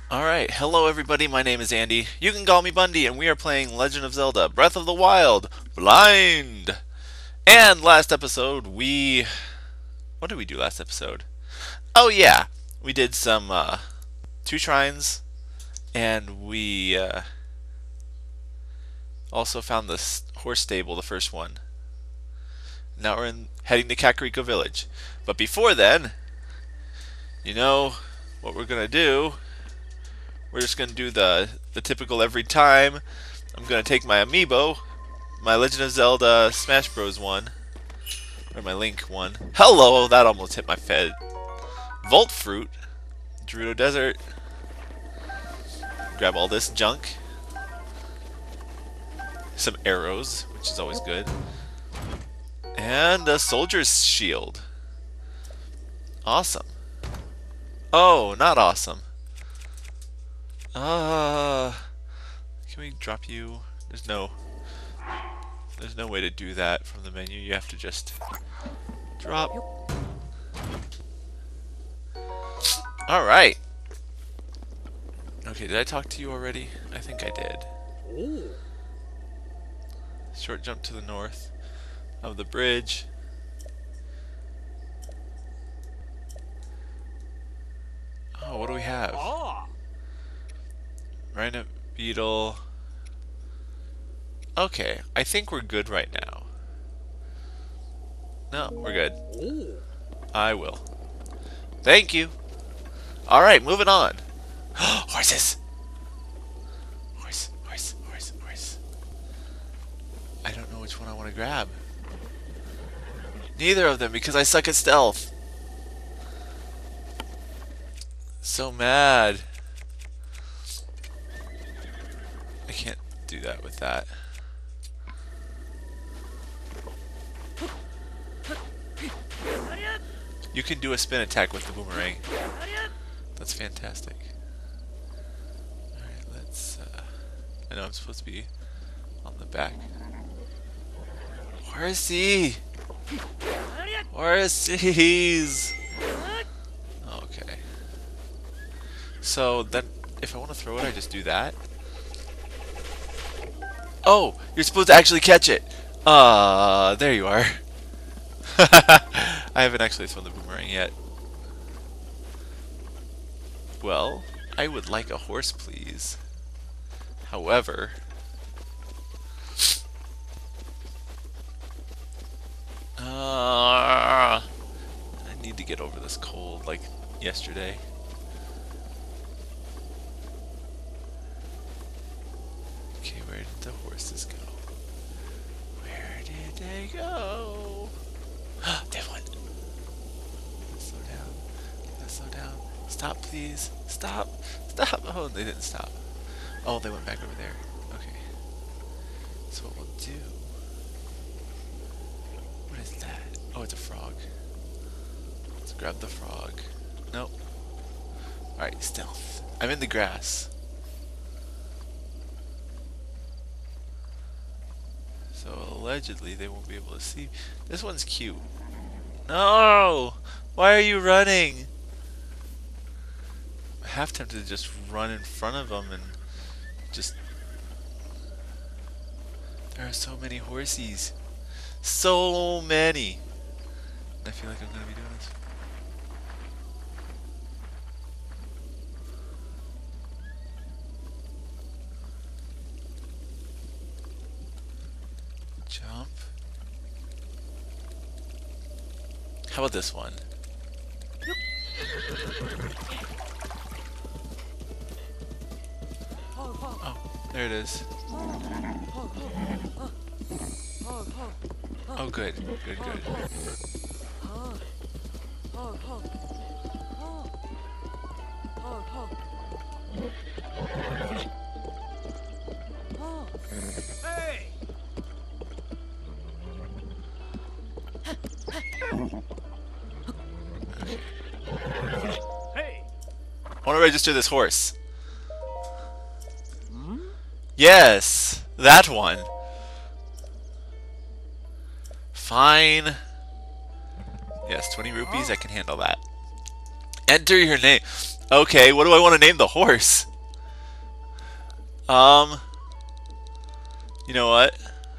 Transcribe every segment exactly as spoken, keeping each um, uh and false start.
Alright, hello everybody, my name is Andy. You can call me Bundy, and we are playing Legend of Zelda Breath of the Wild Blind! And last episode, we. What did we do last episode? Oh, yeah! We did some, uh, two shrines, and we, uh, also found the s- horse stable, the first one. Now we're in, heading to Kakariko Village. But before then, you know what we're gonna do? We're just gonna do the the typical every time. I'm gonna take my amiibo, my Legend of Zelda Smash Bros. One, or my Link one. Hello, that almost hit my head. Volt Fruit, Gerudo Desert. Grab all this junk. Some arrows, which is always good. And a soldier's shield. Awesome. Oh, not awesome. Uh, can we drop you? There's no, there's no way to do that from the menu. You have to just drop. All right. Okay, did I talk to you already? I think I did. Short jump to the north of the bridge. Oh, what do we have? Rhino beetle. Okay, I think we're good right now. No, we're good. I will. Thank you. Alright, moving on. Horses! Horse, horse, horse, horse. I don't know which one I want to grab. Neither of them, because I suck at stealth. So mad. I can't do that with that. You can do a spin attack with the boomerang. That's fantastic. Alright, let's... Uh, I know I'm supposed to be on the back. Where is he? Where is he? Okay. So then, if I want to throw it, I just do that. Oh, you're supposed to actually catch it. Ah, uh, there you are. I haven't actually thrown the boomerang yet. Well, I would like a horse, please. However, uh, I need to get over this cold like yesterday. Okay, where did the horses go? Where did they go? They went. Slow down. Let's slow down. Stop, please. Stop. Stop. Oh, they didn't stop. Oh, they went back over there. Okay. So what we'll do... What is that? Oh, it's a frog. Let's grab the frog. Nope. Alright, stealth. I'm in the grass. So allegedly they won't be able to see. This one's cute. No! Why are you running? I'm half tempted to just run in front of them and just... There are so many horsies. So many! And I feel like I'm gonna be doing this. Jump. How about this one? Oh, there it is. Oh, good, good, good. I want to register this horse. Yes, that one. Fine. Yes, twenty rupees, I can handle that. Enter your name. Okay, what do I want to name the horse? Um, you know what?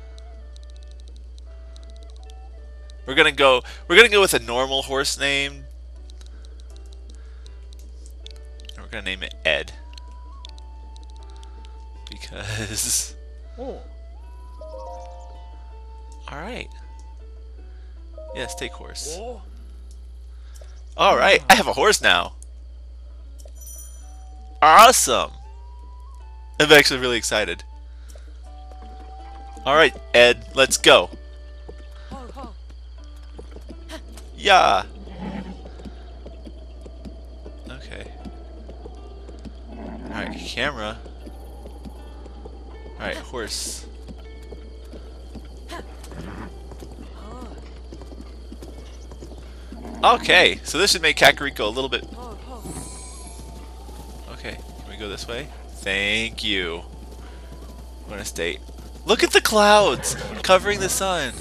We're gonna go. We're gonna go with a normal horse name. And we're gonna name it Ed because. Oh. All right. Yes, take horse. Oh. All right, I have a horse now. Awesome. I'm actually really excited. All right, Ed, let's go. Yeah. Okay. Alright, camera. Alright, horse. Okay, so this should make Kakariko a little bit... Okay, can we go this way? Thank you. I'm gonna stay... Look at the clouds covering the sun.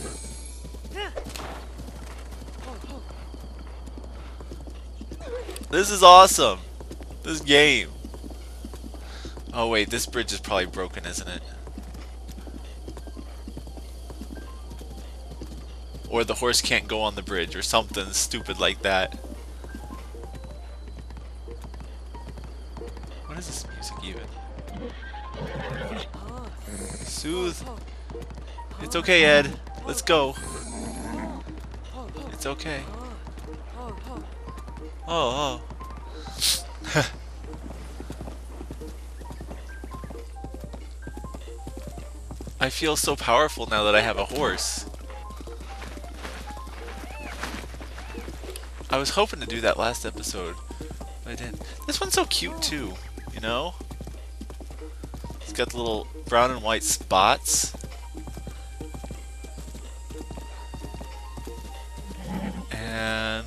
This is awesome. This game. Oh wait, this bridge is probably broken, isn't it? Or the horse can't go on the bridge or something stupid like that. What is this music even? Soothe. It's okay, Ed. Let's go. It's okay. Oh, oh. I feel so powerful now that I have a horse. I was hoping to do that last episode, but I didn't. This one's so cute too, you know? It's got the little brown and white spots. And...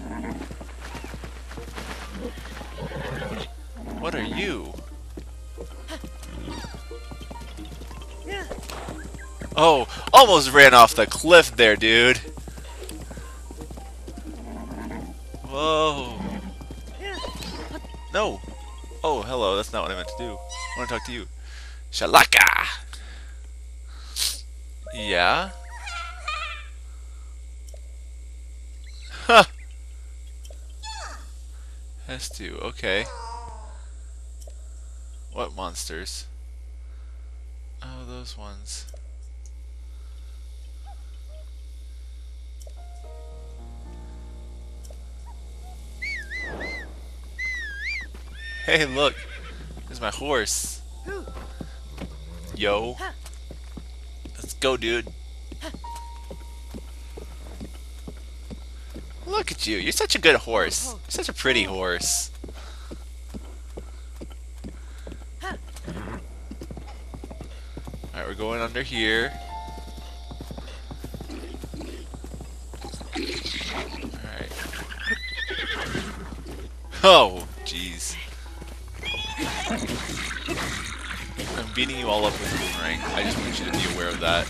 what are you? Oh, almost ran off the cliff there, dude. Whoa. No. Oh, hello. That's not what I meant to do. I want to talk to you. Shalaka. Yeah. Huh. Has to. Okay. What monsters? Oh, those ones. Hey, look. There's my horse. Yo. Let's go, dude. Look at you. You're such a good horse. You're such a pretty horse. Alright, we're going under here. Alright. Oh, jeez. I'm beating you all up with a boomerang. I just want you to be aware of that.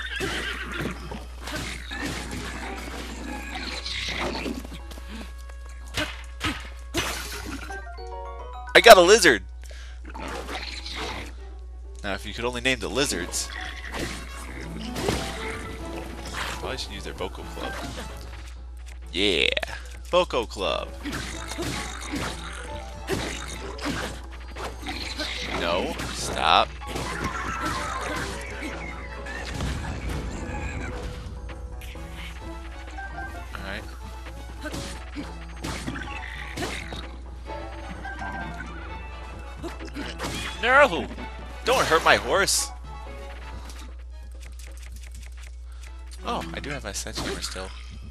I got a lizard! Now, if you could only name the lizards. Probably should use their Boko Club. Yeah! Boko Club! No, stop. Alright. No! Don't hurt my horse! Oh, I do have my sense humor still.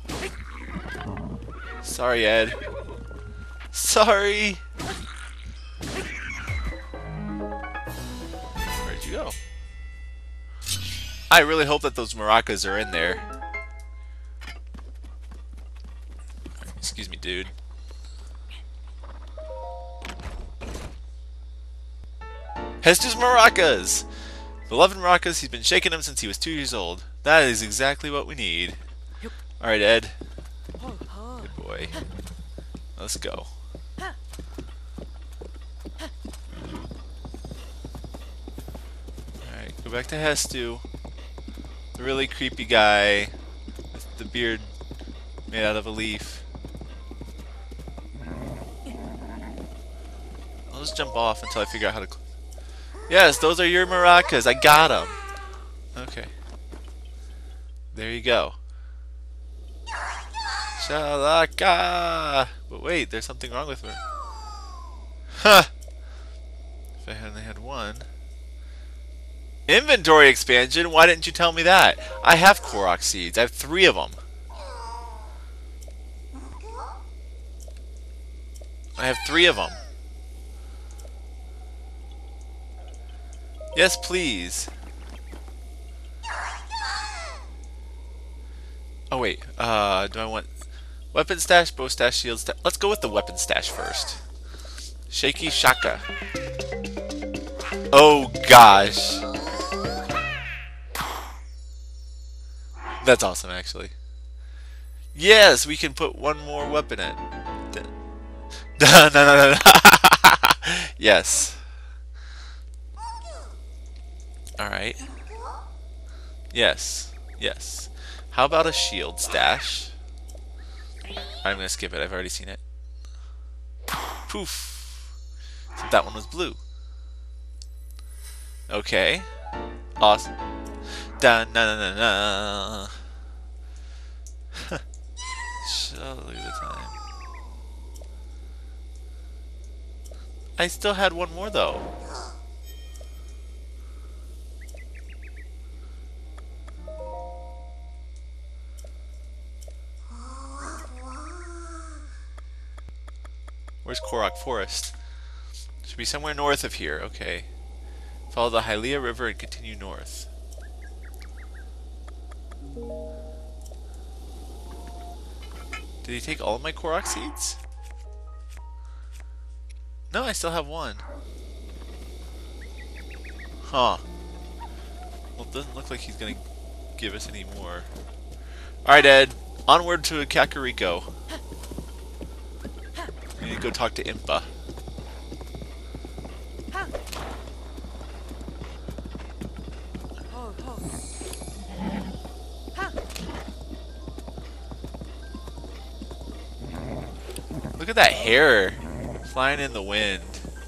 Sorry, Ed. Sorry! Where'd you go? I really hope that those maracas are in there. Excuse me, dude. Hestus maracas! Beloved maracas, he's been shaking them since he was two years old. That is exactly what we need. Alright, Ed. Good boy. Let's go. go back to Hestu. The really creepy guy with the beard made out of a leaf. I'll just jump off until I figure out how to... Cl yes, those are your maracas. I got them. Okay. There you go. Shalaka! But wait, there's something wrong with her. Huh! If I only had one. Inventory expansion? Why didn't you tell me that? I have Korok seeds. I have three of them. I have three of them. Yes, please. Oh wait, uh, do I want weapon stash, bow stash, shield stash? Let's go with the weapon stash first. Shaky Shaka. Oh gosh. That's awesome, actually. Yes, we can put one more weapon in. No, no, no, no. Yes. Alright. Yes. Yes. How about a shield stash? I'm gonna skip it. I've already seen it. Poof. So that one was blue. Okay. Awesome. Da na na na na. So look at the time. I still had one more though. Where's Korok Forest? Should be somewhere north of here. Okay. Follow the Hylia River and continue north. Did he take all of my Korok seeds? No, I still have one. Huh. Well, it doesn't look like he's gonna give us any more. Alright, Ed. Onward to Kakariko. We need to go talk to Impa. Look at that hair flying in the wind.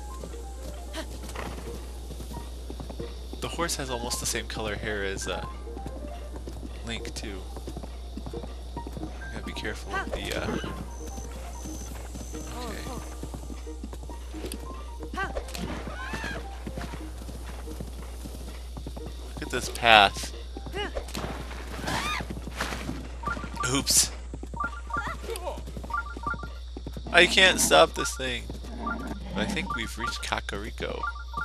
The horse has almost the same color hair as uh, Link too. Gotta be careful with the uh, this path. Oops. I can't stop this thing. But I think we've reached Kakariko.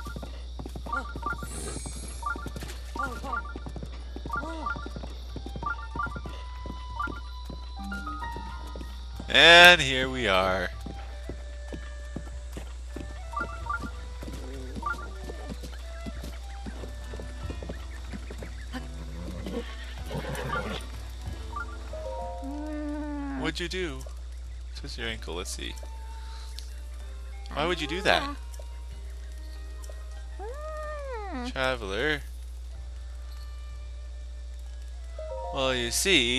And here we are. What'd you do? Twist your ankle, let's see. Why would you do that? Traveler. Well, you see,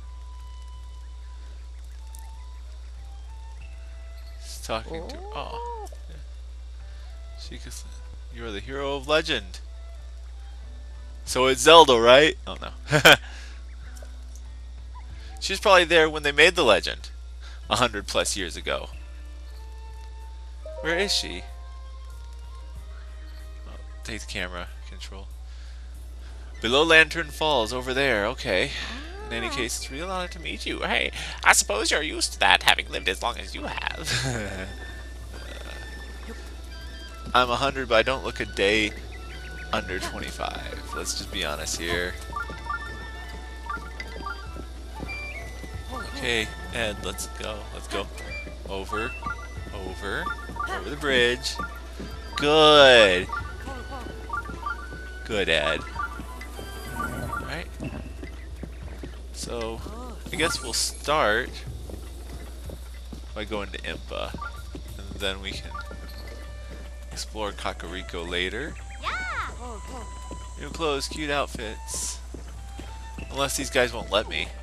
he's talking to. Oh, Sheikah, you are the hero of legend. So it's Zelda, right? Oh no. She was probably there when they made the legend, a hundred plus years ago. Where is she? Oh, take the camera control. Below Lantern Falls, over there. Okay. In any case, it's real honor to meet you. Hey, I suppose you're used to that, having lived as long as you have. uh, I'm a hundred, but I don't look a day under twenty-five. Let's just be honest here. Okay, Ed, let's go. Let's go. Over, over, over the bridge. Good. Good, Ed. Alright. So, I guess we'll start by going to Impa. And then we can explore Kakariko later. New clothes, cute outfits. Unless these guys won't let me.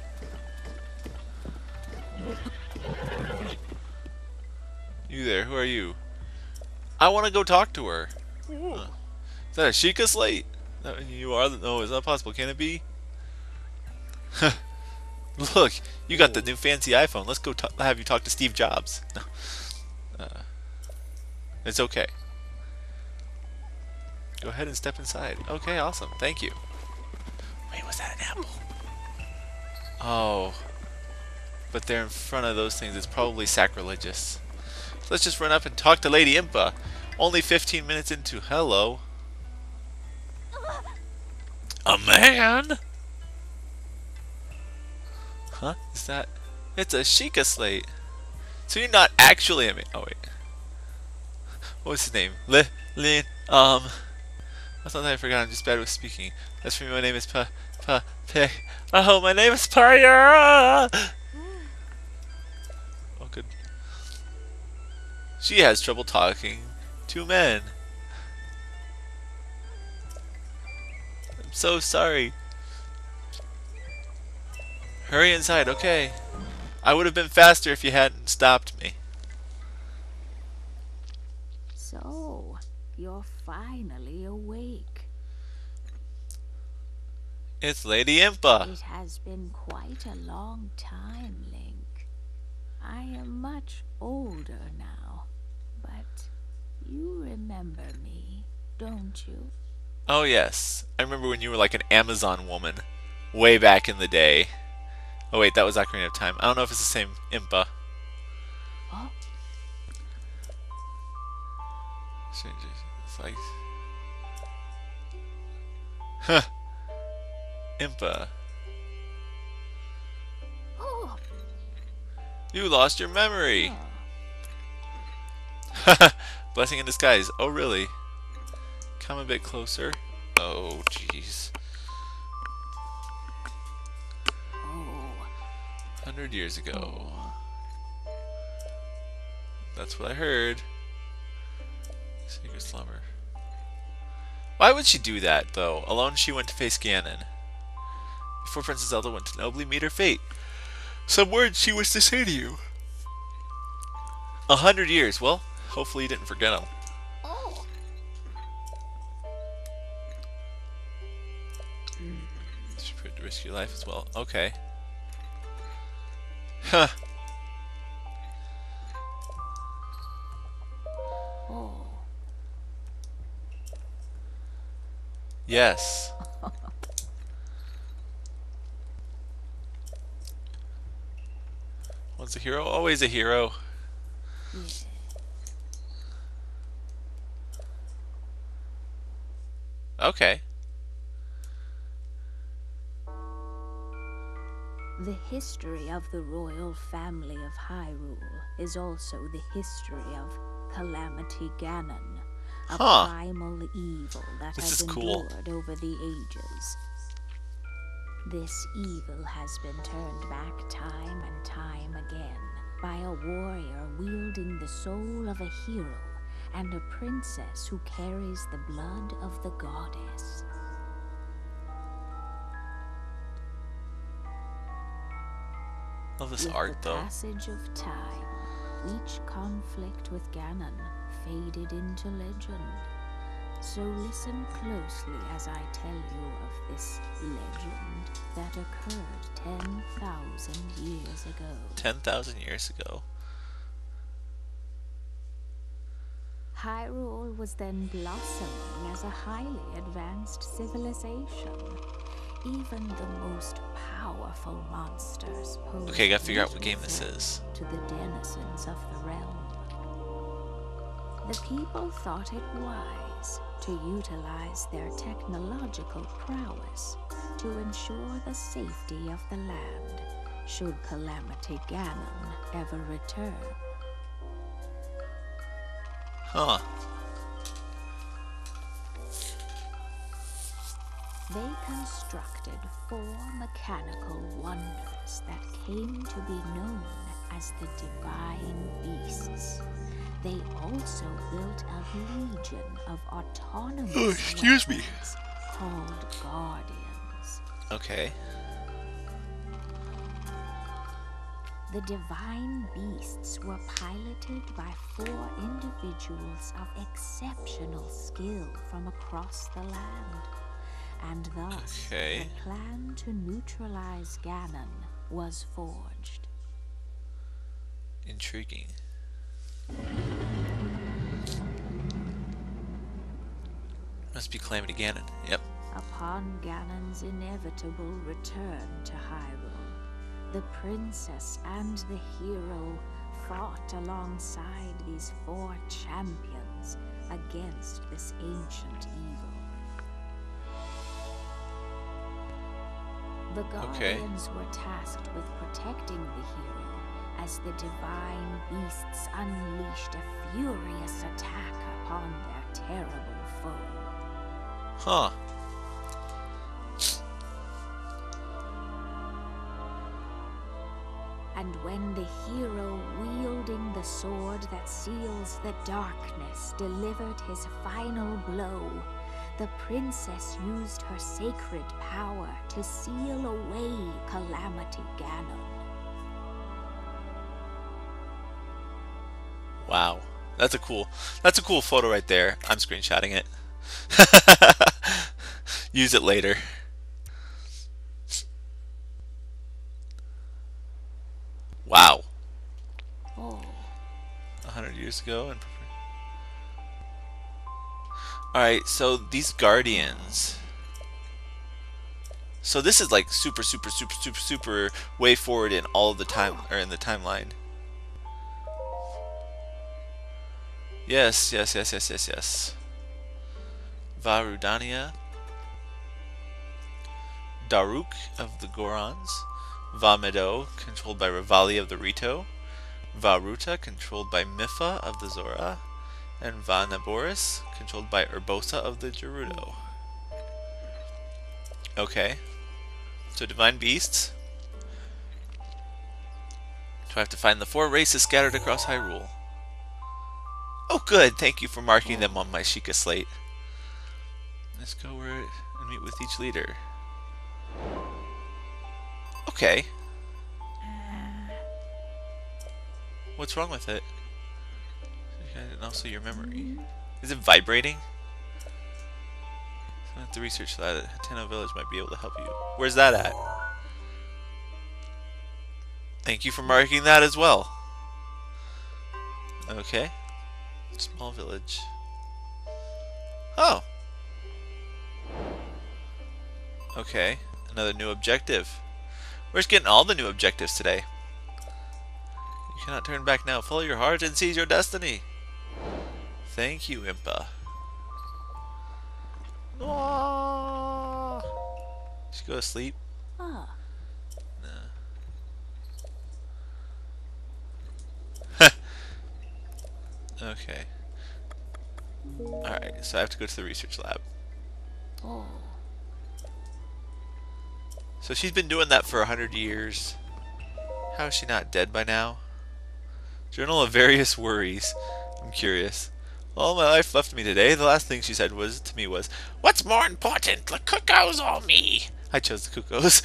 You there, who are you? I want to go talk to her. Huh. Is that a Sheikah slate? No, you are the, no, is that possible? Can it be? Look, you got the new fancy iPhone. Let's go have you talk to Steve Jobs. No. Uh, it's okay. Go ahead and step inside. Okay, awesome. Thank you. Wait, was that an apple? Oh. But they're in front of those things. It's probably sacrilegious. So let's just run up and talk to Lady Impa. Only fifteen minutes into... Hello. A man? Huh? Is that... It's a Sheikah slate. So you're not actually a man. Oh, wait. What's his name? Li... Lin... Um... I thought I forgot. I'm just bad with speaking. As for me, my name is Pa... Pa... Pe... Oh, my name is Paya! Oh, good. She has trouble talking to men. I'm so sorry. Hurry inside, okay. I would have been faster if you hadn't stopped me. So, you're finally awake. It's Lady Impa. It has been quite a long time, Link. I am much older now, but you remember me, don't you? Oh yes, I remember when you were like an Amazon woman, way back in the day. Oh wait, that was Ocarina of Time. I don't know if it's the same Impa. Oh. It's like... Huh. Impa. Oh. You lost your memory. Oh. Blessing in disguise. Oh really? Come a bit closer. Oh jeez. Oh. Hundred years ago. That's what I heard. Secret slumber. Why would she do that, though? Alone she went to face Ganon. Before Princess Zelda went to nobly meet her fate. Some words she wished to say to you. A hundred years. Well, hopefully you didn't forget them. Oh. She prepared to risk your life as well. Okay. Huh. Oh. Yes. Once a hero, always a hero. Yeah. Okay. The history of the royal family of Hyrule is also the history of Calamity Ganon, a Huh. primal evil that This has is cool. endured over the ages. This evil has been turned back time and time again by a warrior wielding the soul of a hero and a princess who carries the blood of the goddess. Love this With art, the though. passage of time, each conflict with Ganon faded into legend. So listen closely as I tell you of this legend that occurred ten thousand years ago. Ten thousand years ago. Hyrule was then blossoming as a highly advanced civilization. Even the most powerful monsters posed Okay, gotta figure out what little game this threat is. to the denizens of the realm. The people thought it wise to utilize their technological prowess to ensure the safety of the land should Calamity Ganon ever return. Huh. They constructed four mechanical wonders that came to be known as the Divine Beasts. They also built a legion of autonomous Oh, excuse me. weapons called guardians. Okay. The divine beasts were piloted by four individuals of exceptional skill from across the land, and thus Okay. the plan to neutralize Ganon was forged. Intriguing. Must be Calamity Ganon. Yep. Upon Ganon's inevitable return to Hyrule, the princess and the hero fought alongside these four champions against this ancient evil. The Okay. Guardians were tasked with protecting the hero as the divine beasts unleashed a furious attack upon their terrible foe. Huh. And when the hero wielding the sword that seals the darkness delivered his final blow, the princess used her sacred power to seal away Calamity Ganon. Wow. That's a cool that's a cool photo right there. I'm screenshotting it. Use it later. Wow. Oh. A hundred years ago and Alright, so these guardians. So this is like super super super super super way forward in all of the time or in the timeline. Yes, yes, yes, yes, yes, yes. Varudania. Daruk of the Gorons. Vamedo, controlled by Revali of the Rito. Varuta, controlled by Mifa of the Zora. And Vanaboris, controlled by Urbosa of the Gerudo. Okay. So divine beasts. Do I have to find the four races scattered across Hyrule? Oh good, thank you for marking them on my Sheikah slate. Let's go where and meet with each leader. Okay. What's wrong with it? And also your memory. Is it vibrating? So I have to research that. Hateno Village might be able to help you. Where's that at? Thank you for marking that as well. Okay. Small village. Oh. Okay. Another new objective. We're just getting all the new objectives today. You cannot turn back now. Follow your heart and seize your destiny. Thank you, Impa. No. Should go to sleep. Ah. No. Okay. Alright, so I have to go to the research lab. Oh. So she's been doing that for a hundred years. How is she not dead by now? Journal of various worries. I'm curious. All my life left me today. The last thing she said was to me was, "What's more important, the cuckoos or me?" I chose the cuckoos.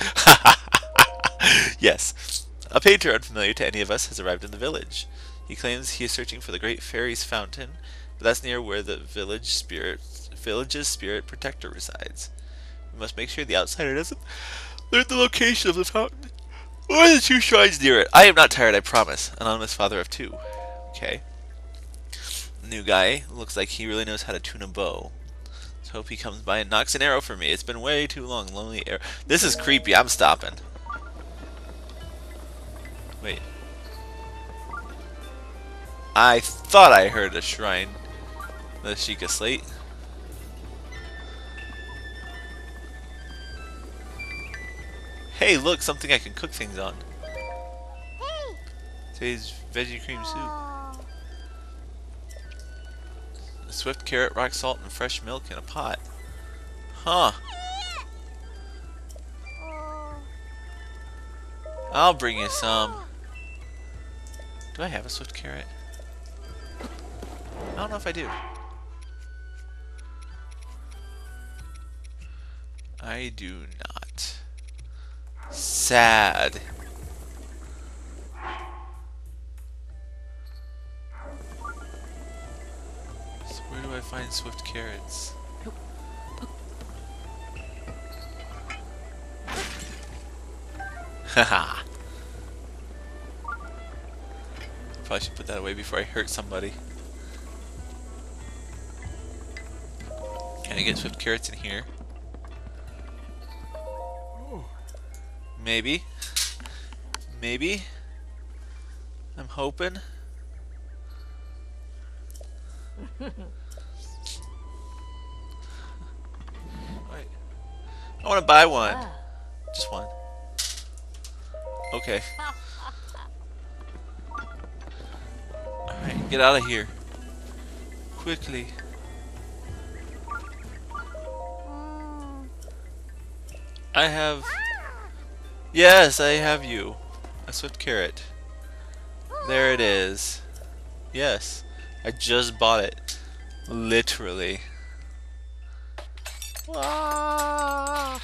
Yes. A painter unfamiliar to any of us has arrived in the village. He claims he is searching for the great fairy's fountain, but that's near where the village spirit, village's spirit protector resides. We must make sure the outsider doesn't learn the location of the fountain or the two shrines near it. I am not tired, I promise. Anonymous father of two. Okay. New guy. Looks like he really knows how to tune a bow. Let's hope he comes by and knocks an arrow for me. It's been way too long. Lonely arrow. This is creepy. I'm stopping. Wait. I thought I heard a shrine. The Sheikah slate. Hey, look, something I can cook things on. Today's veggie cream soup. A swift carrot, rock salt, and fresh milk in a pot. Huh. I'll bring you some. Do I have a swift carrot? I don't know if I do. I do not. Sad. So where do I find swift carrots? Haha. Probably should put that away before I hurt somebody. Can I get swift carrots in here? Maybe. Maybe. I'm hoping. Wait. I want to buy one. Just one. Okay. Alright, get out of here. Quickly. I have... Yes, I have you. A swift carrot. There it is. Yes. I just bought it. Literally. Well,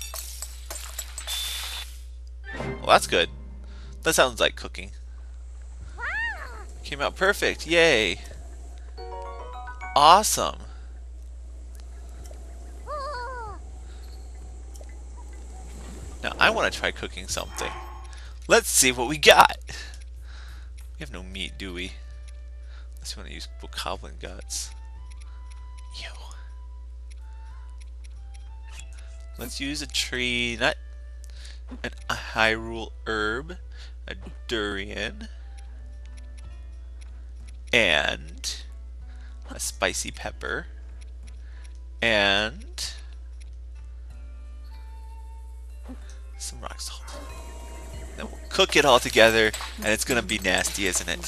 that's good. That sounds like cooking. Came out perfect. Yay. Awesome. Now I want to try cooking something. Let's see what we got. We have no meat, do we? Unless you want to use bokoblin guts. Ew. Let's use a tree nut, an a Hyrule herb, a durian, and a spicy pepper, and some rock salt. Then we'll cook it all together, and it's gonna be nasty, isn't it?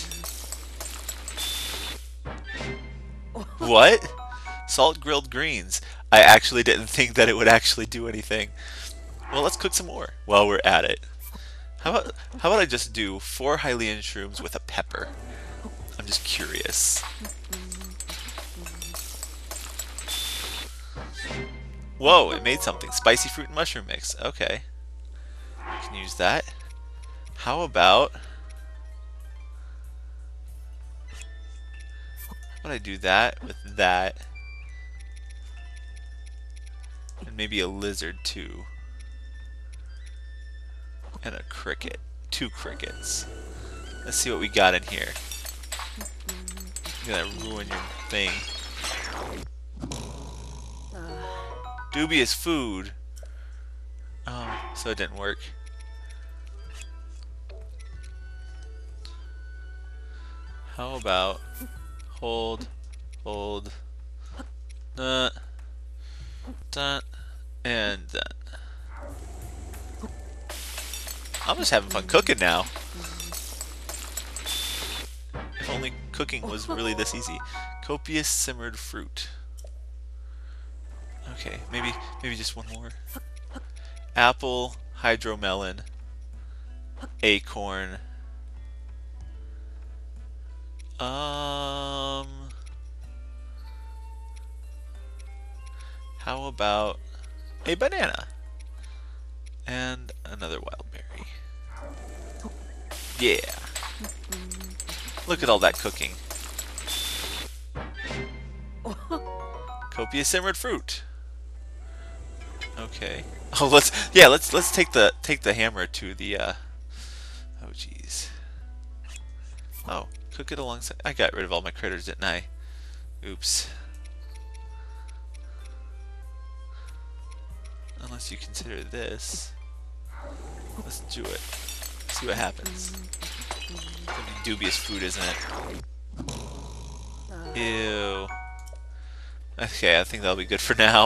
What? Salt grilled greens. I actually didn't think that it would actually do anything. Well, let's cook some more while we're at it. How about how about I just do four Hylian shrooms with a pepper? I'm just curious. Whoa, it made something. Spicy fruit and mushroom mix. Okay. Can use that. How about... How about I do that with that? And maybe a lizard too. And a cricket. Two crickets. Let's see what we got in here. I'm gonna ruin your thing. Dubious food. Oh, so it didn't work. How about hold, hold, uh, dun, and dun. I'm just having fun cooking now. If only cooking was really this easy. Copious simmered fruit. Okay, maybe maybe just one more. Apple, hydromelon, acorn. Um, how about a banana and another wild berry? Yeah. Look at all that cooking. Copious simmered fruit. Okay. Oh, let's yeah, let's let's take the take the hammer to the uh oh jeez. Oh, cook it alongside. I got rid of all my critters, didn't I? Oops. Unless you consider this. Let's do it. See what happens. It's gonna be dubious food, isn't it? Ew. Okay, I think that'll be good for now.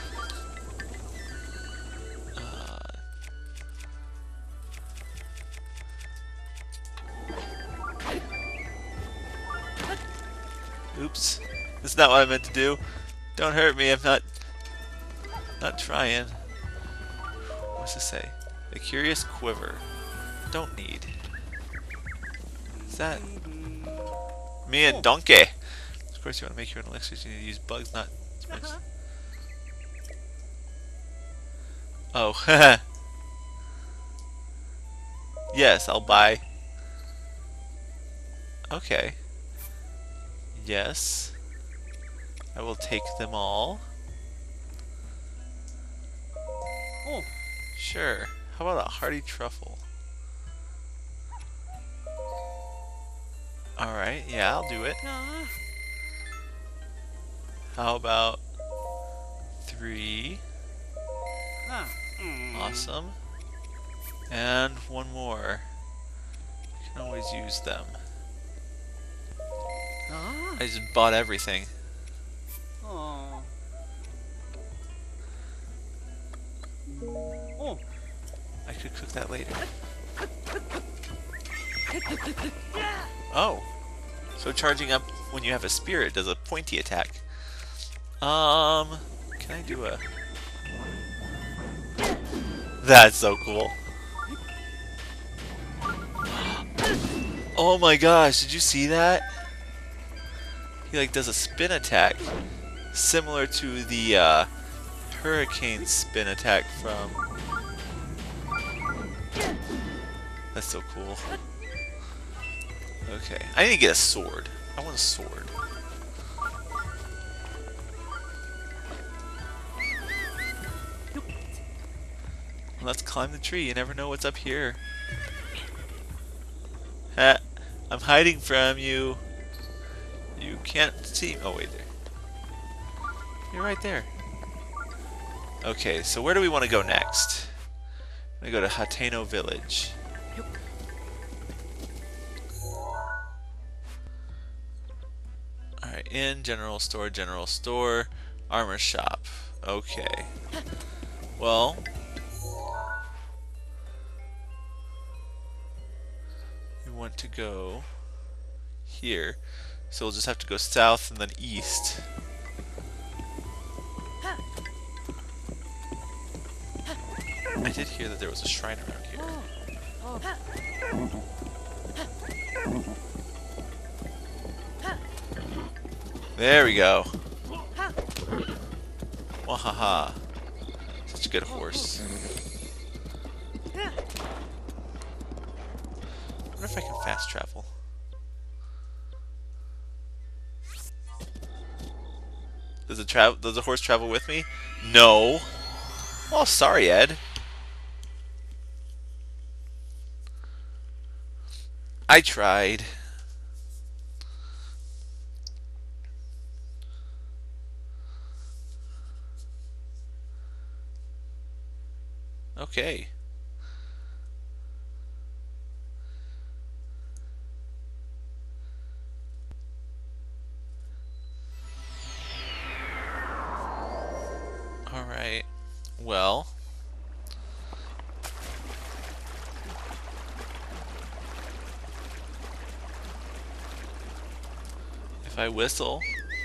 Oops. That's not what I meant to do. Don't hurt me, I'm not not trying. What's this say? A curious quiver. Don't need. Is that me and Donkey? Of course you want to make your own elixirs, you need to use bugs, not sponges. Oh, yes, I'll buy. Okay. Yes, I will take them all. Oh. Sure. How about a hearty truffle? Alright, yeah, I'll do it. Ah. How about three? Ah. Mm. Awesome. And one more. Can always use them. Ah. I just bought everything. Oh. Oh. I could cook that later. Oh. So charging up when you have a spirit does a pointy attack. Um, can I do a... That's so cool. Oh my gosh, did you see that? He like does a spin attack similar to the uh, hurricane spin attack from... That's so cool. Okay, I need to get a sword. I want a sword. Let's climb the tree. You never know what's up here. Ha! I'm hiding from you. You can't see. Oh wait, there. You're right there. Okay, so where do we want to go next? I'm gonna go to Hateno Village. Alright, inn, general store, general store, armor shop. Okay. Well, we want to go here. So we'll just have to go south and then east. I did hear that there was a shrine around here. There we go. Wahaha. Such a good horse. I wonder if I can fast travel. Does it travel? Does the horse travel with me? No. Oh, sorry, Ed. I tried. Okay. Alright. Well. If I whistle.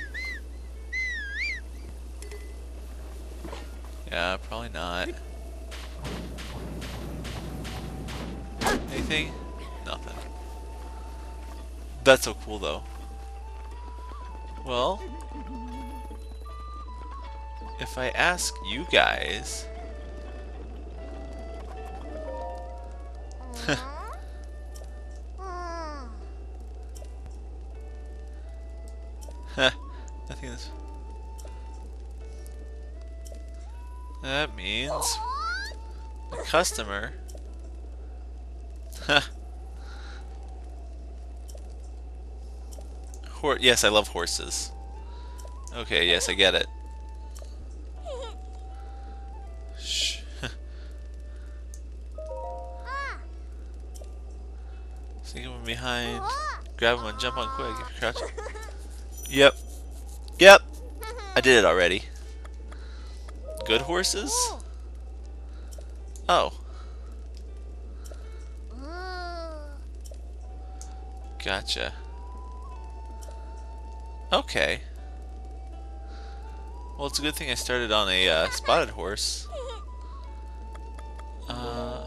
Yeah, probably not. Anything? Nothing. That's so cool though. Well, if I ask you guys, nothing is. That means the customer. Hor yes, I love horses. Okay, yes, I get it. Shh. Sneak him from behind. Grab him and jump on quick if you're crouching. Yep. Yep. I did it already. Good horses? Oh. Gotcha. Okay. Well, it's a good thing I started on a uh, spotted horse. Uh,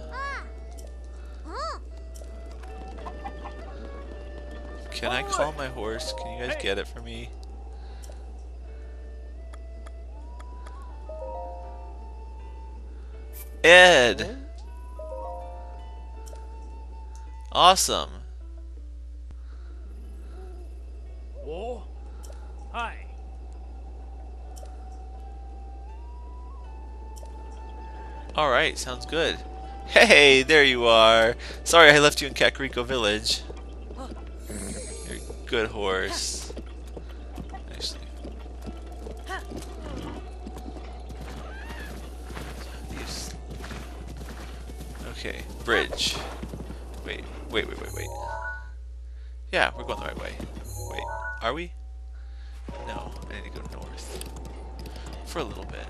can I call my horse? Can you guys get it for me? Ed! Awesome. Oh. Hi. Alright, sounds good. Hey, there you are. Sorry I left you in Kakariko Village. You're a good horse. Actually. These- Okay, bridge. Wait, wait, wait, wait, wait. Yeah, we're going the right way. Wait, are we? No, I need to go north. For a little bit.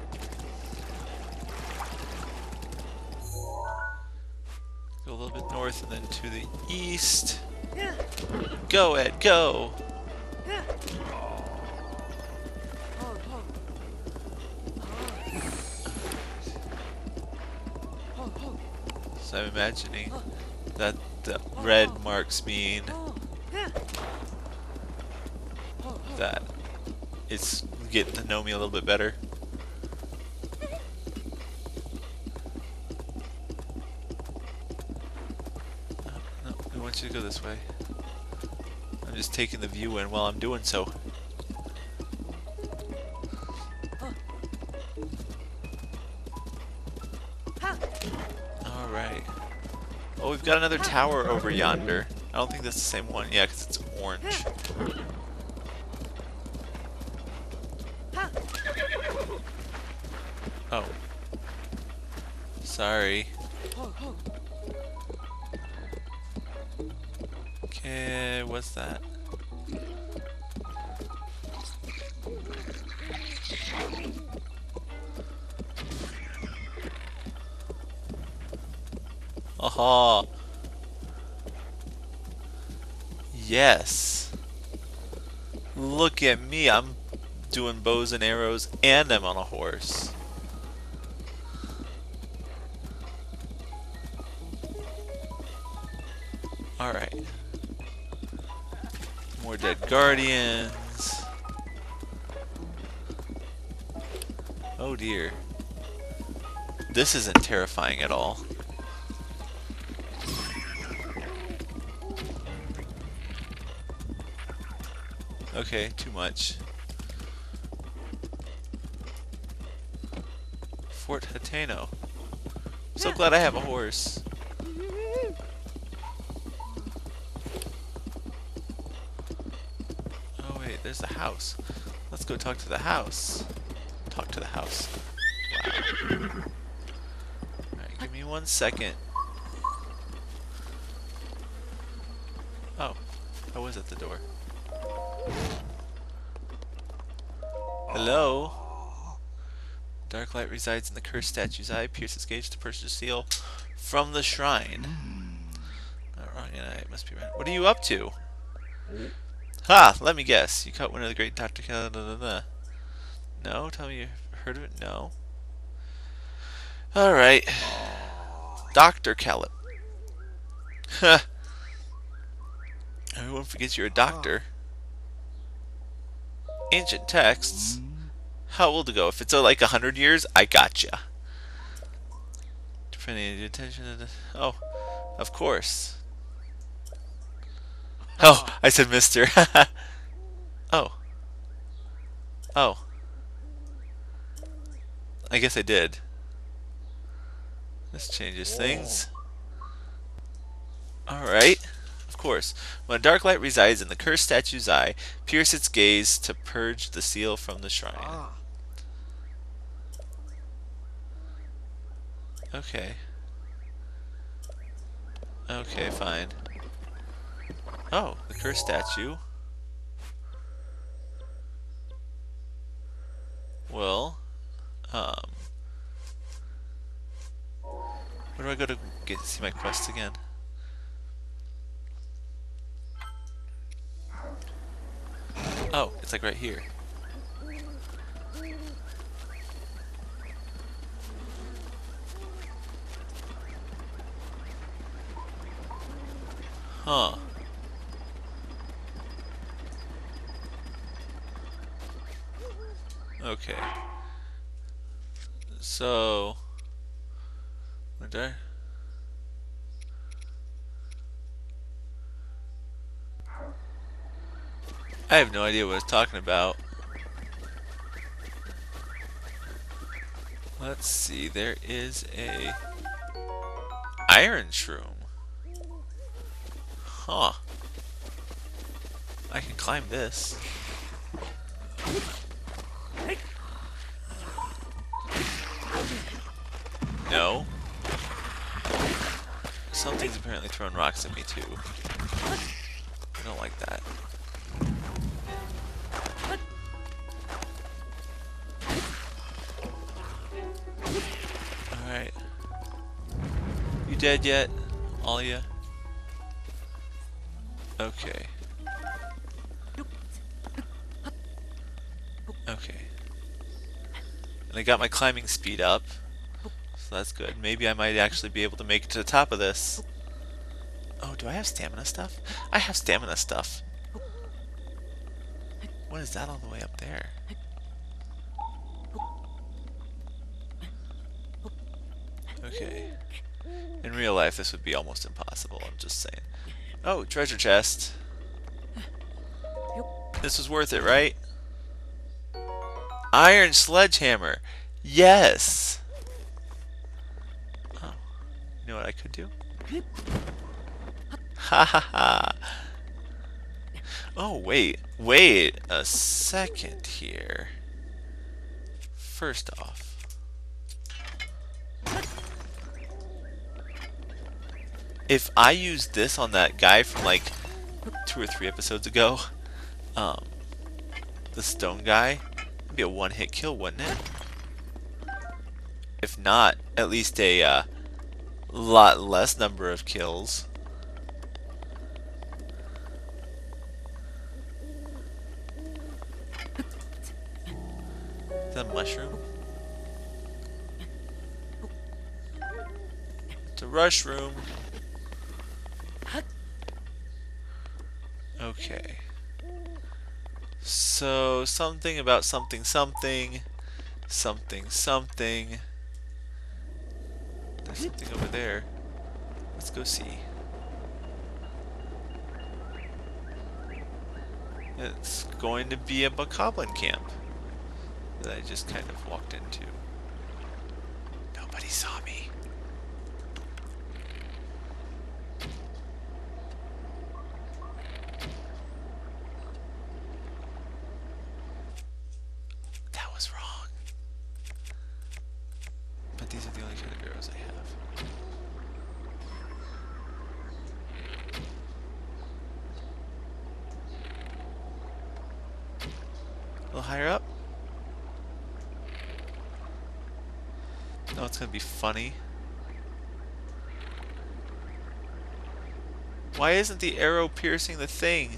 Go a little bit north and then to the east. Go, Ed, go! So I'm imagining that the red marks mean that it's getting to know me a little bit better. No, I want you to go this way. I'm just taking the view in while I'm doing so. Alright. Oh, we've got another tower over yonder. I don't think that's the same one. Yeah, because it's orange. Oh. Sorry. Okay, what's that? Aha! Yes! Look at me, I'm doing bows and arrows and I'm on a horse. Alright. More dead guardians. Oh dear. This isn't terrifying at all. Okay, too much. Fort Hateno. So glad I have a horse. Oh wait, there's the house. Let's go talk to the house. Talk to the house. Wow. Alright, give me one second. Oh, I was at the door. Hello? Dark light resides in the cursed statue's eye. Pierce its gaze to purchase a seal from the shrine. Not wrong, and I must be right. What are you up to? Ha! Let me guess. You caught one of the great Doctor Da, da, da, da. No? Tell me you've heard of it? No. Alright. Doctor Calip. Ha! Everyone forgets you're a doctor. Ancient texts? How old ago? If it's uh, like a hundred years, I gotcha. Depending on your attention. Oh, of course. Oh, I said mister. Oh. Oh. I guess I did. This changes things. Alright. Of course. When a dark light resides in the cursed statue's eye, pierce its gaze to purge the seal from the shrine. Okay. Okay, fine. Oh, the cursed statue. Well, um... where do I go to get see my quest again? Oh, it's like right here. Huh. Okay. So... there. I have no idea what it's talking about. Let's see, there is a iron shroom. Huh. I can climb this. No. Something's apparently throwing rocks at me too. I don't like that. Alright. You dead yet? All of ya? Okay. Okay. And I got my climbing speed up. So that's good. Maybe I might actually be able to make it to the top of this. Oh, do I have stamina stuff? I have stamina stuff. What is that all the way up there? Okay. In real life, this would be almost impossible, I'm just saying. Oh, treasure chest. This was worth it, right? Iron sledgehammer. Yes! Oh. You know what I could do? Ha ha ha! Oh, wait. Wait a second here. First off. If I used this on that guy from like two or three episodes ago, um, the stone guy, it'd be a one-hit kill, wouldn't it? If not, at least a uh, lot less number of kills. Is that a mushroom? It's a rush room. Okay. So, something about something something. Something something. There's something over there. Let's go see. It's going to be a bokoblin camp that I just kind of walked into. Nobody saw me. These are the only kind of arrows I have. A little higher up. Oh, it's gonna be funny. Why isn't the arrow piercing the thing?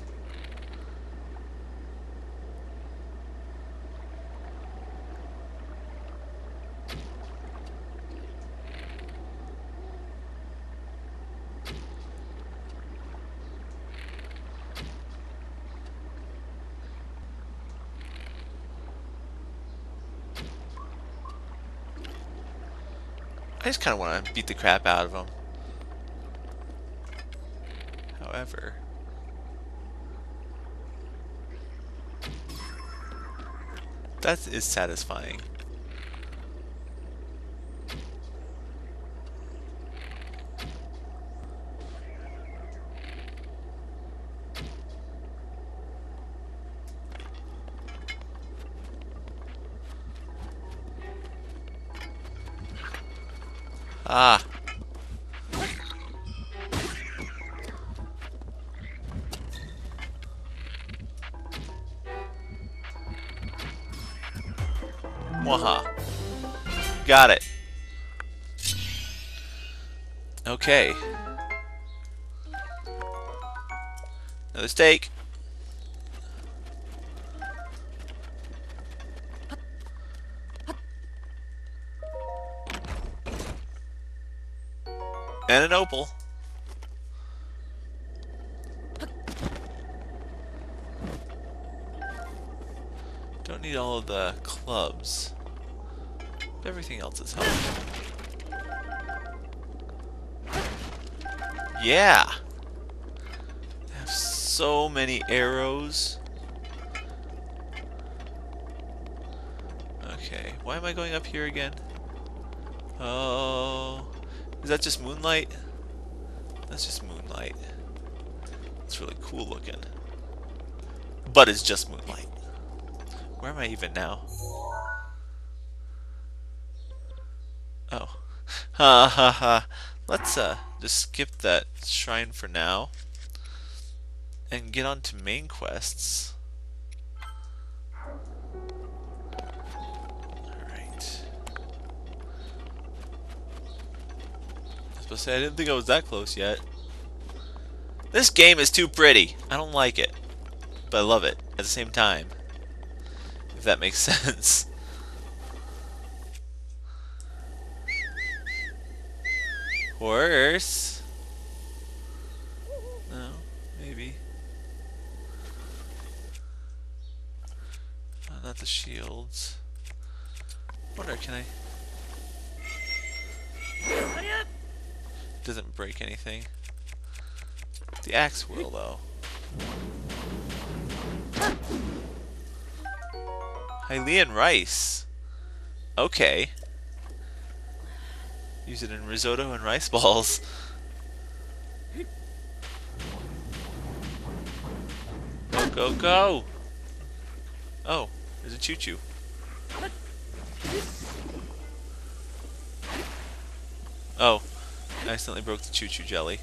I just kind of want to beat the crap out of him. However, that is satisfying. Ah. Mwaha. Got it. Okay. Another steak. And an opal. Don't need all of the clubs. Everything else is helpful. Yeah! I have so many arrows. Okay, why am I going up here again? Oh, is that just moonlight? That's just moonlight. It's really cool looking. But it's just moonlight. Where am I even now? Oh. Ha ha ha. Let's uh just skip that shrine for now and get on to main quests. Alright. I was supposed to say I didn't think I was that close yet. This game is too pretty. I don't like it. But I love it at the same time. If that makes sense. Horse? No, maybe. Oh, not the shields. Wonder, can I? Doesn't break anything. The axe will, though. Hylian rice. Okay. Use it in risotto and rice balls. Go, go, go! Oh, there's a choo-choo. Oh, I accidentally broke the choo-choo jelly.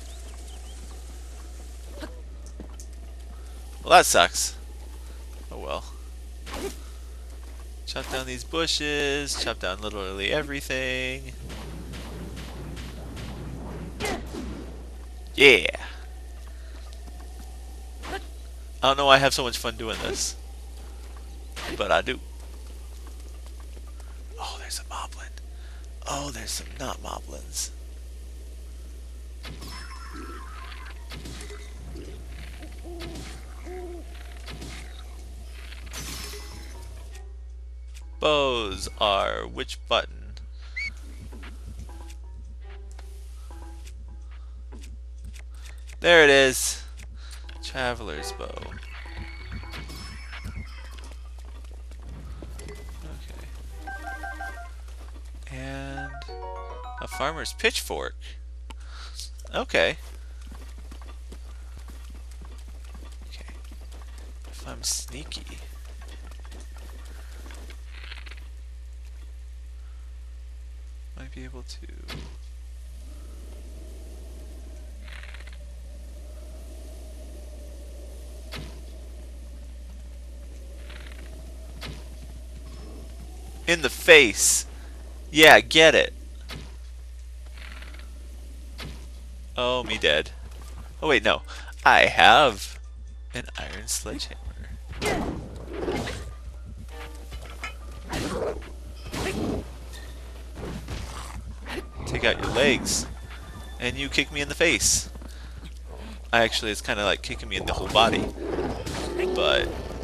Well, that sucks. Oh well. Chop down these bushes, chop down literally everything. Yeah! I don't know why I have so much fun doing this. But I do. Oh, there's a moblin. Oh, there's some not moblins. Bows are which button? There it is. Traveler's bow. Okay. And a farmer's pitchfork. Okay. Okay. If I'm sneaky. Might be able to. In the face. Yeah, get it. Oh, me dead. Oh wait, no. I have an iron sledgehammer. Take out your legs. And you kick me in the face. I actually, it's kind of like kicking me in the whole body. But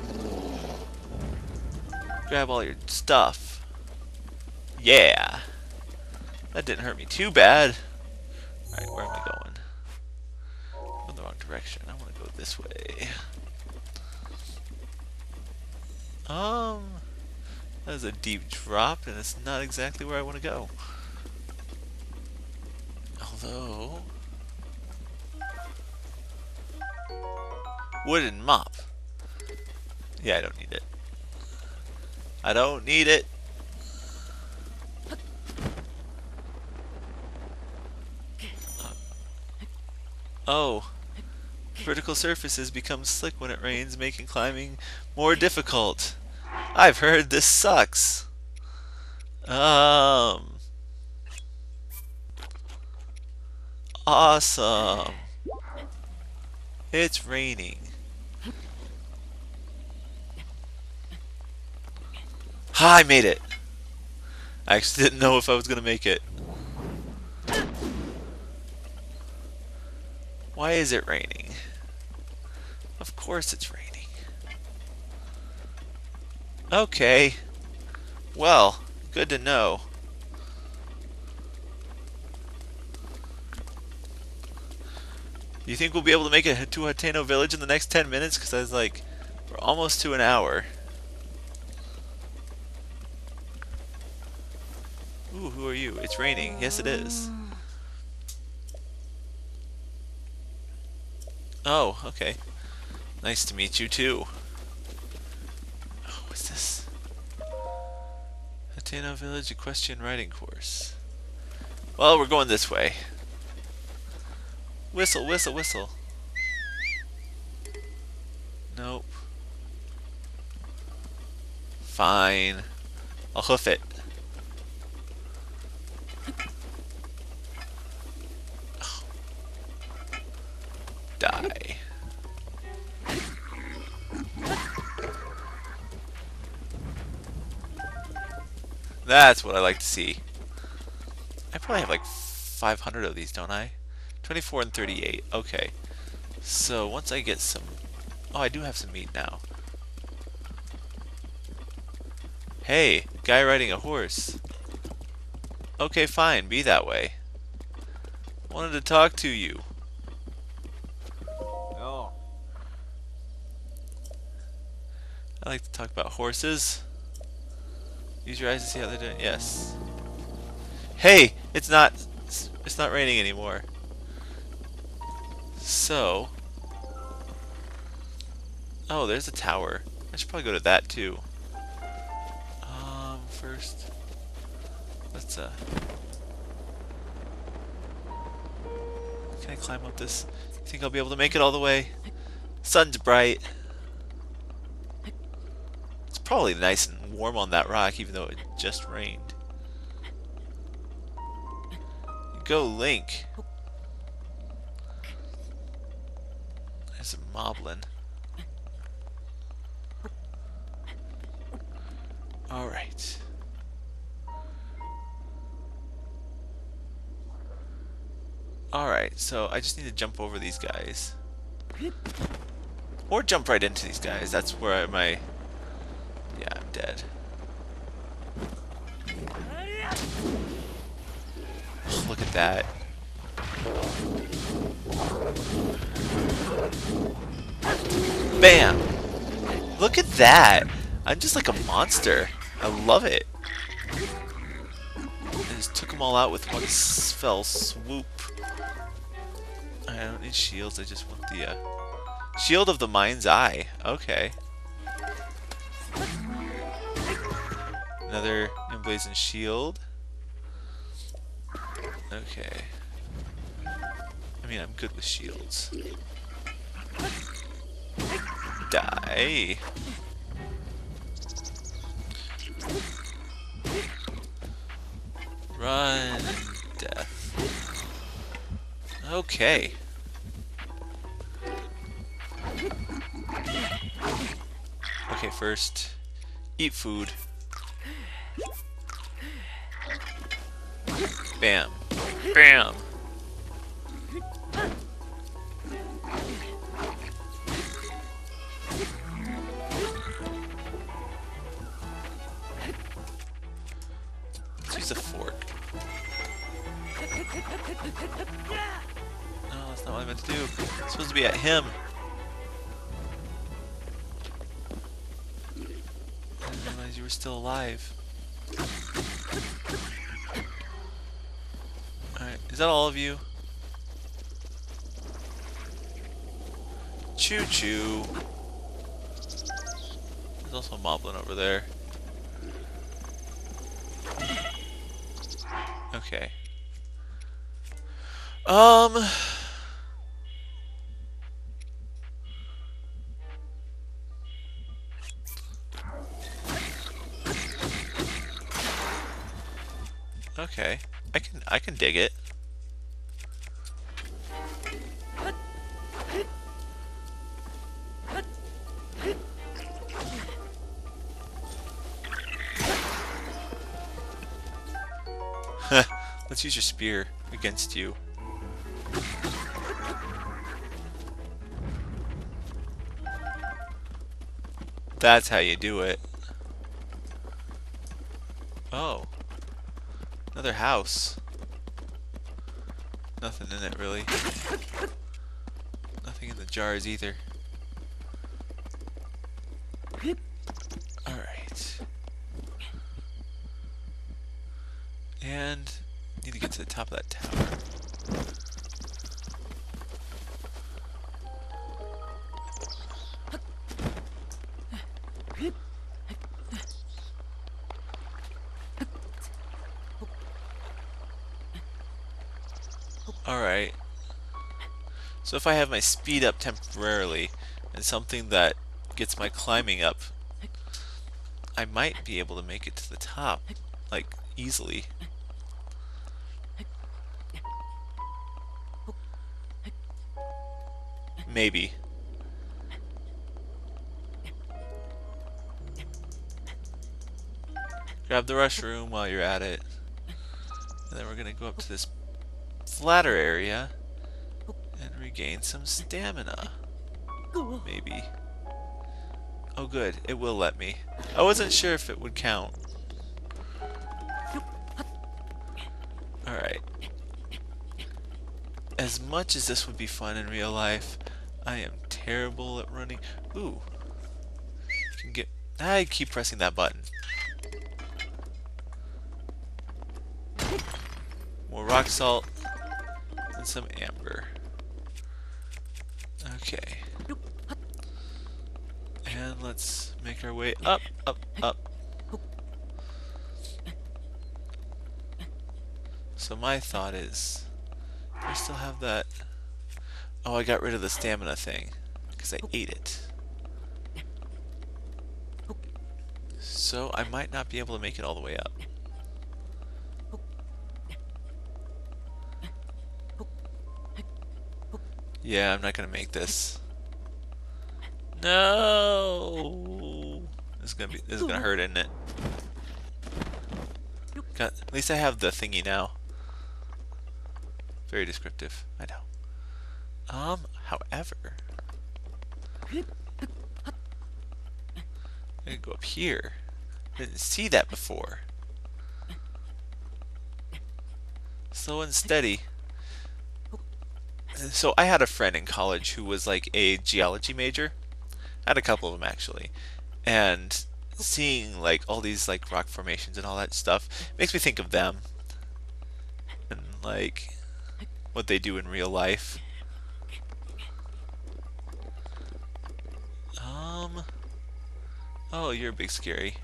grab all your stuff. Yeah. That didn't hurt me too bad. Alright, where am I going? I'm in the wrong direction. I want to go this way. Um, that is a deep drop, and it's not exactly where I want to go. Although, wooden mop. Yeah, I don't need it. I don't need it. Oh, vertical surfaces become slick when it rains, making climbing more difficult. I've heard this sucks. Um, awesome. It's raining. Ha, I made it. I actually didn't know if I was gonna make it. Why is it raining? Of course it's raining. Okay. Well, good to know. Do you think we'll be able to make it to Hateno Village in the next ten minutes? Because I was like, we're almost to an hour. Ooh, who are you? It's raining. Yes, it is. Oh, okay. Nice to meet you, too. Oh, what's this? Hateno Village Equestrian Riding Course. Well, we're going this way. Whistle, whistle, whistle. Nope. Fine. I'll hoof it. Oh. Die. That's what I like to see. I probably have like five hundred of these, don't I? twenty-four and thirty-eight. Okay. So once I get some... Oh, I do have some meat now. Hey, guy riding a horse. Okay, fine. Be that way. Wanted to talk to you. Oh. I like to talk about horses. Use your eyes to see how they're doing. Yes. Hey, it's not... It's not raining anymore. So... Oh, there's a tower. I should probably go to that too. Um, first... Let's, uh... Can I climb up this? You think I'll be able to make it all the way? Sun's bright. It's probably nice and warm on that rock, even though it just rained. Go, Link. There's a moblin. Alright. Alright, so I just need to jump over these guys. Or jump right into these guys. That's where I, my... Yeah, I'm dead. Look at that. Bam! Look at that! I'm just like a monster. I love it. I just took them all out with one fell swoop. I don't need shields, I just want the uh, shield of the mind's eye. Okay. Another emblazoned shield. Okay. I mean, I'm good with shields. Die. Run, death. Okay. Okay, first, eat food. Bam. Bam. Let's use a fork. No, that's not what I meant to do. It's supposed to be at him. I didn't realize you were still alive. Alright, is that all of you? Choo choo. There's also a moblin over there. Okay. Um. Okay. I can I can dig it. Let's use your spear against you. That's how you do it. Oh. Another house. Nothing in it, really. nothing in the jars either. Alright. And need to get to the top of that tower. Alright. So if I have my speed up temporarily and something that gets my climbing up, I might be able to make it to the top, like, easily. Maybe. Grab the restroom while you're at it. And then we're gonna go up to this flatter area and regain some stamina. Maybe. Oh good, it will let me. I wasn't sure if it would count. Alright. As much as this would be fun in real life, I am terrible at running. Ooh. You can get I keep pressing that button. More rock salt and some amber. Okay. And let's make our way up, up, up. So my thought is, I still have that. Oh, I got rid of the stamina thing because I ate it. So I might not be able to make it all the way up. Yeah, I'm not gonna make this. No, this is gonna be this is gonna hurt, isn't it? Got, at least I have the thingy now. Very descriptive, I know. Um, however, I can go up here. I didn't see that before. Slow and steady. So I had a friend in college who was like a geology major. I had a couple of them actually. And seeing like all these like rock formations and all that stuff makes me think of them. And like what they do in real life. Um Oh, you're a big scary.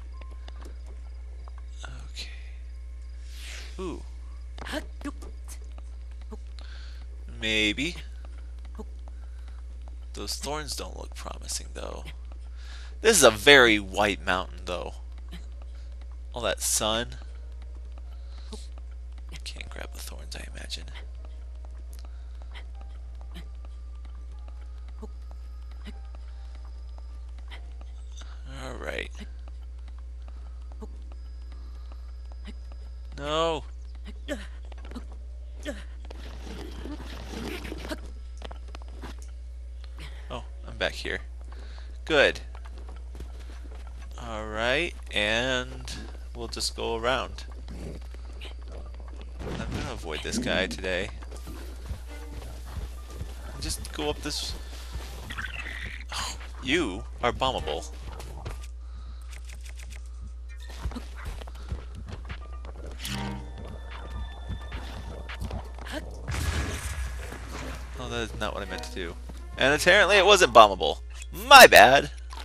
Okay. Ooh. Maybe. Those thorns don't look promising, though. This is a very white mountain, though. All that sun. Can't grab the thorns, I imagine. Alright. No! Oh, I'm back here. Good. Alright, and we'll just go around. I'm gonna avoid this guy today. Just go up this... Oh, you are bombable. Oh, that is not what I meant to do. And apparently it wasn't bombable. My bad.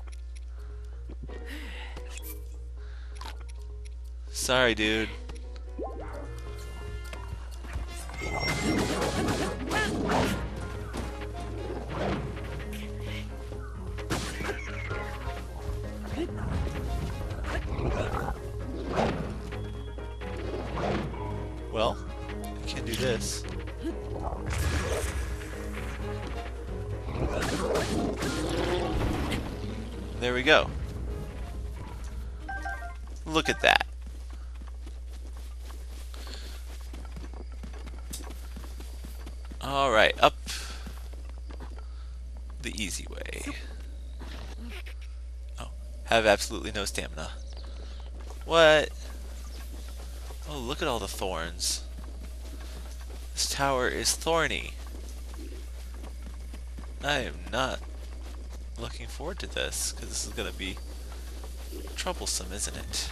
Sorry, dude. Well, I can't do this. There we go. Look at that. Alright, up the easy way. Oh, have absolutely no stamina. What? Oh, look at all the thorns. This tower is thorny. I am not looking forward to this, because this is going to be troublesome, isn't it?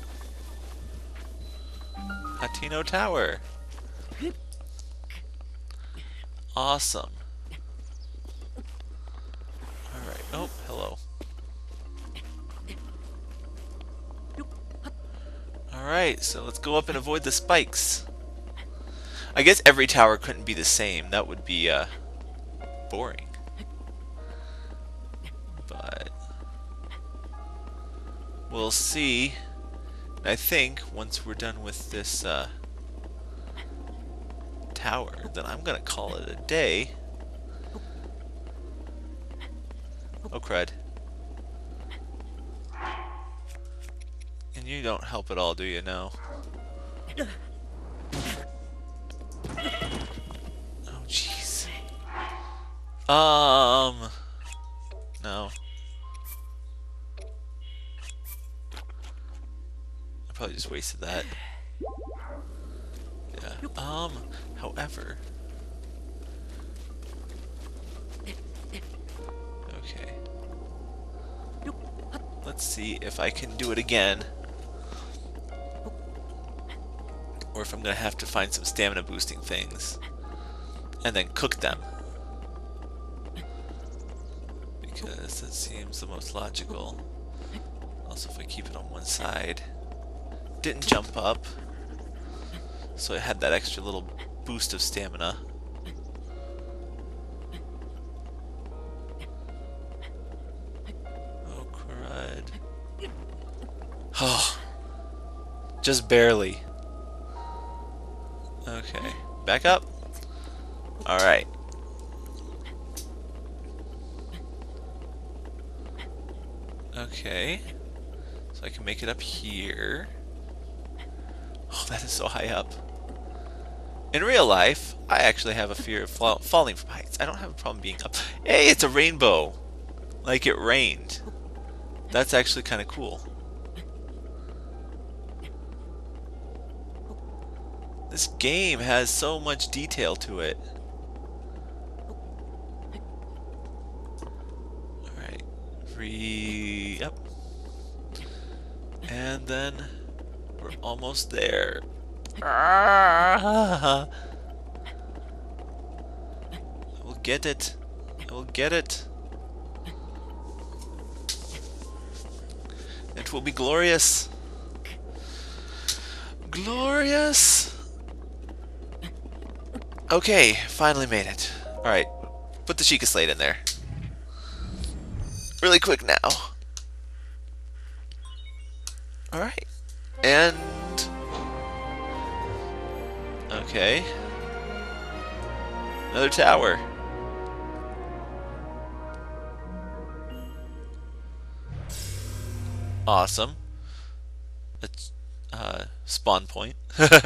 Hatino Tower. Awesome. Alright. Oh, hello. Alright, so let's go up and avoid the spikes. I guess every tower couldn't be the same. That would be, uh, boring. But we'll see. I think once we're done with this, uh, tower, then I'm gonna call it a day. Oh crud. And you don't help at all, do you? No. Oh jeez. Um No. I probably just wasted that. Yeah. Um however. Okay. Let's see if I can do it again. Or if I'm gonna have to find some stamina boosting things. And then cook them. Because that seems the most logical. Also, if I keep it on one side. Didn't jump up. So it had that extra little boost of stamina. Oh, crud. Oh. Just barely. Okay. Back up. Alright. Okay. So I can make it up here. Oh, that is so high up. In real life, I actually have a fear of fall falling from heights. I don't have a problem being up. Hey, it's a rainbow! Like it rained. That's actually kind of cool. This game has so much detail to it. Alright. Re... Yep. And then we're almost there. I will get it. I will get it. It will be glorious. Glorious. Okay, finally made it. Alright, put the Sheikah Slate in there. Really quick now. Alright. And... Okay. Another tower. Awesome. It's uh, spawn point.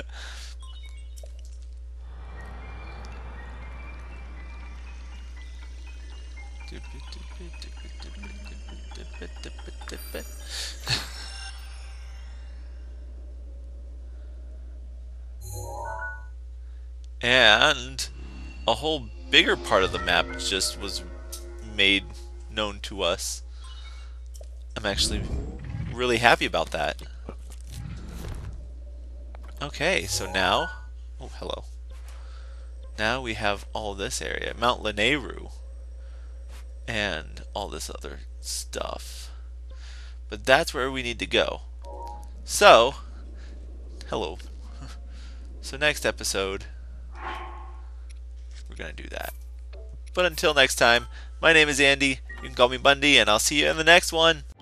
And a whole bigger part of the map just was made known to us. I'm actually really happy about that. Okay, so now... Oh, hello. Now we have all this area. Mount Lanayru. And all this other stuff. But that's where we need to go. So... Hello. So next episode... We're gonna do that. But until next time, my name is Andy. You can call me Bundy, and I'll see you in the next one.